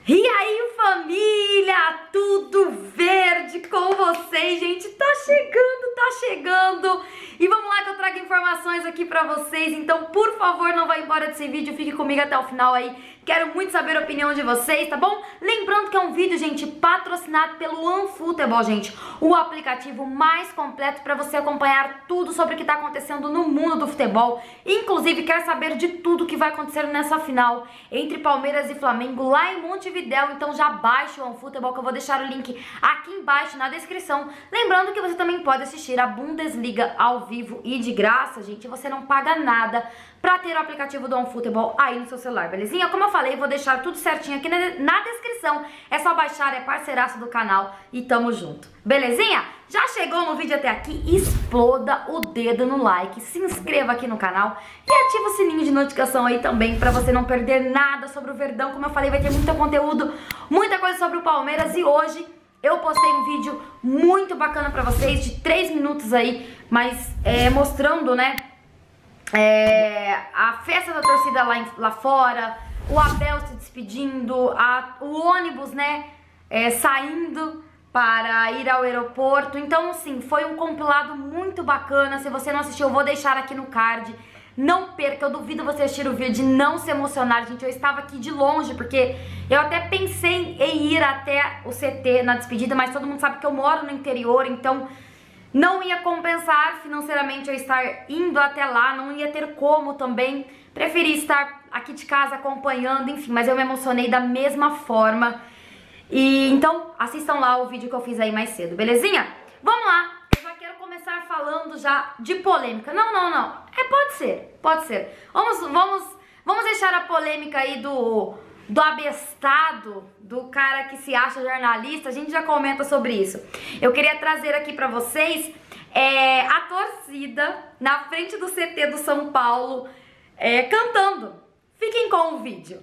E aí, família, tudo verde com vocês, gente? Tá chegando. E vamos lá que eu trago informações aqui pra vocês. Então, por favor, não vá embora desse vídeo, fique comigo até o final aí. Quero muito saber a opinião de vocês, tá bom? Lembrando que é um vídeo, gente, patrocinado pelo OneFootball, gente. O aplicativo mais completo pra você acompanhar tudo sobre o que tá acontecendo no mundo do futebol. Inclusive, quer saber de tudo que vai acontecer nessa final entre Palmeiras e Flamengo lá em Montevidéu. Então já baixa o OneFootball, que eu vou deixar o link aqui embaixo na descrição. Lembrando que você também pode assistir a Bundesliga ao vivo e de graça, gente. Você não paga nada pra ter o aplicativo do OneFootball aí no seu celular, belezinha? Como eu falei, vou deixar tudo certinho aqui na descrição. É só baixar, é parceiraço do canal e tamo junto, belezinha? Já chegou no vídeo até aqui? Exploda o dedo no like, se inscreva aqui no canal e ativa o sininho de notificação aí também pra você não perder nada sobre o Verdão. Como eu falei, vai ter muito conteúdo, muita coisa sobre o Palmeiras e hoje eu postei um vídeo muito bacana pra vocês de 3 minutos aí, mas mostrando, né, a festa da torcida lá fora, o Abel se despedindo, o ônibus, né, saindo para ir ao aeroporto. Então, sim, foi um compilado muito bacana. Se você não assistiu, eu vou deixar aqui no card. Não perca, eu duvido você assistir o vídeo e não se emocionar, gente. Eu estava aqui de longe, porque eu até pensei em ir até o CT na despedida, mas todo mundo sabe que eu moro no interior, então não ia compensar financeiramente eu estar indo até lá, não ia ter como também. Preferi estar aqui de casa acompanhando, enfim, mas eu me emocionei da mesma forma. E então, assistam lá o vídeo que eu fiz aí mais cedo, belezinha? Vamos lá, eu já quero começar falando já de polêmica. Não. Pode ser. Vamos deixar a polêmica aí do abestado, do cara que se acha jornalista. A gente já comenta sobre isso. Eu queria trazer aqui pra vocês a torcida na frente do CT do São Paulo cantando. Fiquem com o vídeo.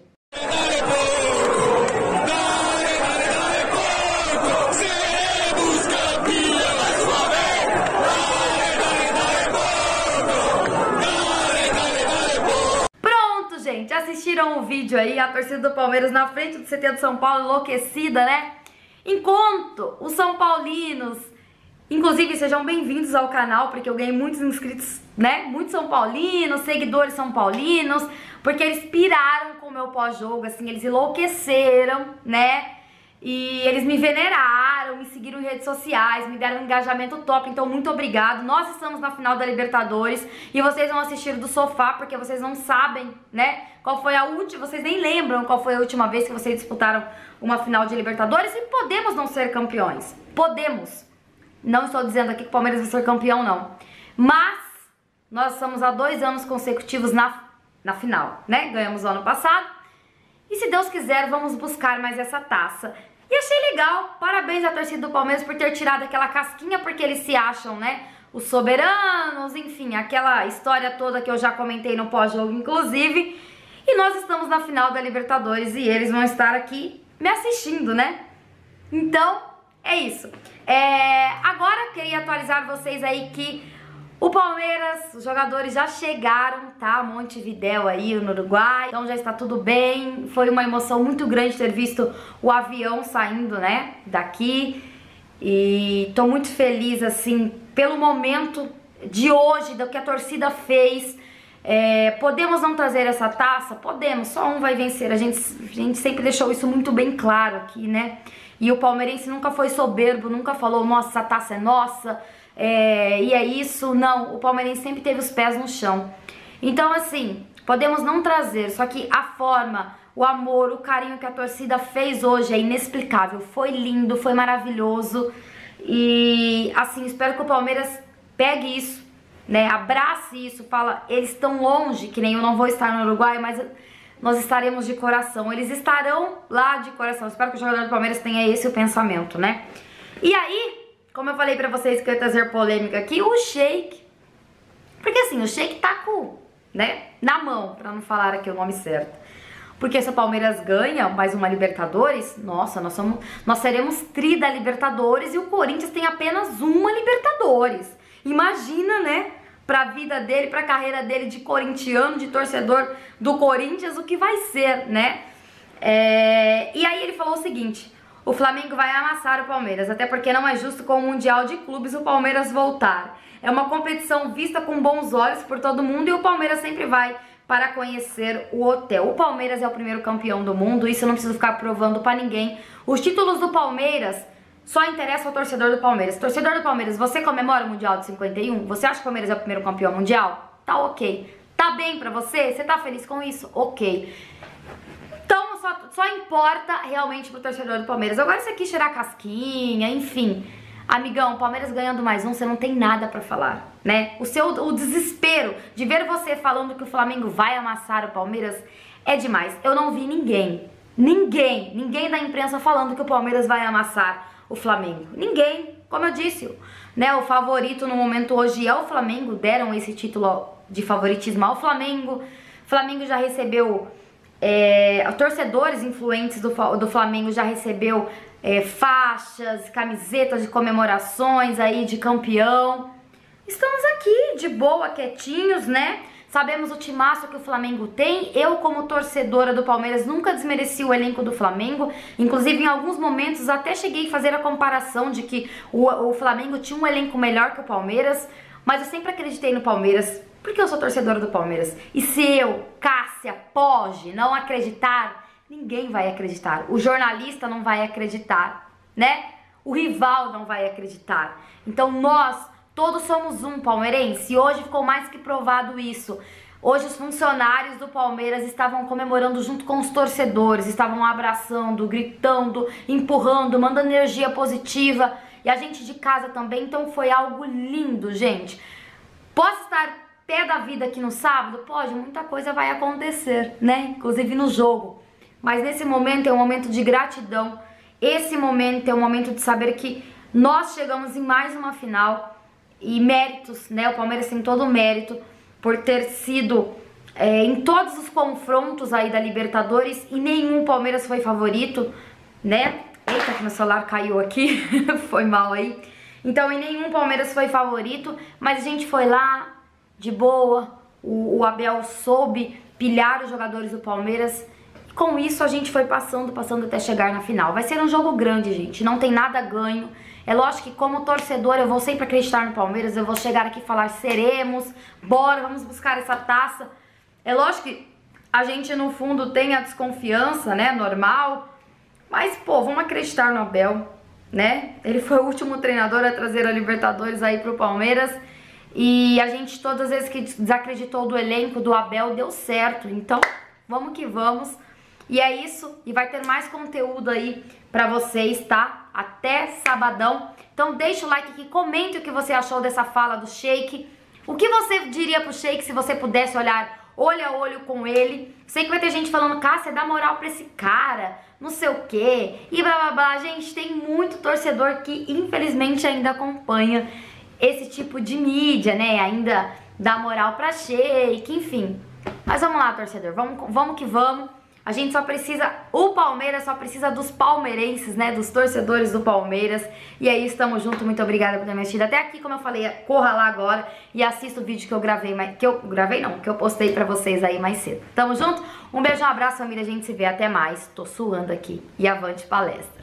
Gente, assistiram o vídeo aí, a torcida do Palmeiras na frente do CT do São Paulo, enlouquecida, né? Enquanto os São Paulinos, inclusive sejam bem-vindos ao canal, porque eu ganhei muitos inscritos, né? Muitos São Paulinos, seguidores São Paulinos, porque eles piraram com o meu pós-jogo, assim, eles enlouqueceram, né? E eles me veneraram, me seguiram em redes sociais, me deram um engajamento top, então muito obrigado. Nós estamos na final da Libertadores e vocês vão assistir do sofá, porque vocês não sabem, né, qual foi a última, vocês nem lembram qual foi a última vez que vocês disputaram uma final de Libertadores e podemos não ser campeões, podemos. Não estou dizendo aqui que o Palmeiras vai ser campeão, não, mas nós estamos há 2 anos consecutivos na final, né, ganhamos o ano passado e se Deus quiser vamos buscar mais essa taça. E achei legal, parabéns à torcida do Palmeiras por ter tirado aquela casquinha, porque eles se acham, né, os soberanos, enfim, aquela história toda que eu já comentei no pós-jogo, inclusive. E nós estamos na final da Libertadores e eles vão estar aqui me assistindo, né? Então, é isso. Agora, queria atualizar vocês aí que o Palmeiras, os jogadores já chegaram, tá? Montevidéu aí no Uruguai, então já está tudo bem. Foi uma emoção muito grande ter visto o avião saindo, né, daqui. E tô muito feliz, assim, pelo momento de hoje, do que a torcida fez. Podemos não trazer essa taça? Podemos, só um vai vencer. A gente sempre deixou isso muito bem claro aqui, né? E o palmeirense nunca foi soberbo, nunca falou, nossa, essa taça é nossa. E é isso, não, o palmeirense sempre teve os pés no chão. Então assim, podemos não trazer, só que a forma, o amor, o carinho que a torcida fez hoje é inexplicável. Foi lindo, foi maravilhoso. E assim, espero que o Palmeiras pegue isso, né, abrace isso, fala, eles estão longe, que nem eu não vou estar no Uruguai, mas nós estaremos de coração, eles estarão lá de coração. Espero que o jogador do Palmeiras tenha esse o pensamento, né? E aí, como eu falei pra vocês que eu ia trazer polêmica aqui, o Sheik, porque assim, o Sheik tá com, né, na mão, pra não falar aqui o nome certo. Porque se o Palmeiras ganha mais uma Libertadores, nossa, nós seremos tri da Libertadores e o Corinthians tem apenas uma Libertadores. Imagina, né, pra vida dele, pra carreira dele de corintiano, de torcedor do Corinthians, o que vai ser, né? E aí ele falou o seguinte: o Flamengo vai amassar o Palmeiras, até porque não é justo com o Mundial de Clubes o Palmeiras voltar. É uma competição vista com bons olhos por todo mundo e o Palmeiras sempre vai para conhecer o hotel. O Palmeiras é o primeiro campeão do mundo, isso eu não preciso ficar provando pra ninguém. Os títulos do Palmeiras só interessam ao torcedor do Palmeiras. Torcedor do Palmeiras, você comemora o Mundial de 51? Você acha que o Palmeiras é o primeiro campeão mundial? Tá ok. Tá bem pra você? Você tá feliz com isso? Ok. Então só importa realmente pro torcedor do Palmeiras. Agora isso aqui cheirar casquinha, enfim. Amigão, Palmeiras ganhando mais um, você não tem nada pra falar, né? O desespero de ver você falando que o Flamengo vai amassar o Palmeiras é demais. Eu não vi ninguém da imprensa falando que o Palmeiras vai amassar o Flamengo. Ninguém, como eu disse, né? O favorito no momento hoje é o Flamengo, deram esse título de favoritismo ao Flamengo. O Flamengo já recebeu, torcedores influentes do Flamengo já recebeu faixas, camisetas de comemorações aí de campeão. Estamos aqui de boa, quietinhos, né? Sabemos o timaço que o Flamengo tem. Eu, como torcedora do Palmeiras, nunca desmereci o elenco do Flamengo. Inclusive, em alguns momentos, até cheguei a fazer a comparação de que o Flamengo tinha um elenco melhor que o Palmeiras. Mas eu sempre acreditei no Palmeiras, porque eu sou torcedora do Palmeiras. E se eu, Cássia, Poggi, não acreditar, ninguém vai acreditar. O jornalista não vai acreditar, né? O rival não vai acreditar. Então nós todos somos um palmeirense. E hoje ficou mais que provado isso. Hoje os funcionários do Palmeiras estavam comemorando junto com os torcedores, estavam abraçando, gritando, empurrando, mandando energia positiva. E a gente de casa também, então foi algo lindo, gente. Posso estar pé da vida aqui no sábado? Pode, muita coisa vai acontecer, né? Inclusive no jogo. Mas nesse momento é um momento de gratidão. Esse momento é um momento de saber que nós chegamos em mais uma final. E méritos, né? O Palmeiras tem todo o mérito por ter sido em todos os confrontos aí da Libertadores. E nenhum Palmeiras foi favorito, né? Eita, que meu celular caiu aqui. Foi mal aí. Então, em nenhum Palmeiras foi favorito. Mas a gente foi lá de boa. O Abel soube pilhar os jogadores do Palmeiras. Com isso a gente foi passando até chegar na final. Vai ser um jogo grande, gente, não tem nada ganho. É lógico que como torcedor eu vou sempre acreditar no Palmeiras. Eu vou chegar aqui e falar, seremos, bora, vamos buscar essa taça. É lógico que a gente no fundo tem a desconfiança, né, normal. Mas, pô, vamos acreditar no Abel, né? Ele foi o último treinador a trazer a Libertadores aí pro Palmeiras. E a gente, todas as vezes que desacreditou do elenco do Abel, deu certo. Então, vamos que vamos. E é isso, e vai ter mais conteúdo aí pra vocês, tá? Até sabadão. Então deixa o like aqui, comente o que você achou dessa fala do Sheik. O que você diria pro Sheik se você pudesse olhar olho a olho com ele? Sei que vai ter gente falando, Cássia, dá moral pra esse cara, não sei o quê, e blá blá blá. Gente, tem muito torcedor que infelizmente ainda acompanha esse tipo de mídia, né? Ainda dá moral pra Sheik, enfim. Mas vamos lá, torcedor, vamos que vamos. A gente só precisa, o Palmeiras só precisa dos palmeirenses, né, dos torcedores do Palmeiras. E aí, estamos juntos, muito obrigada por ter me assistido até aqui. Como eu falei, corra lá agora e assista o vídeo que eu gravei, que eu postei pra vocês aí mais cedo. Tamo junto? Um beijo, um abraço, família, a gente se vê, até mais. Tô suando aqui e avante palestra.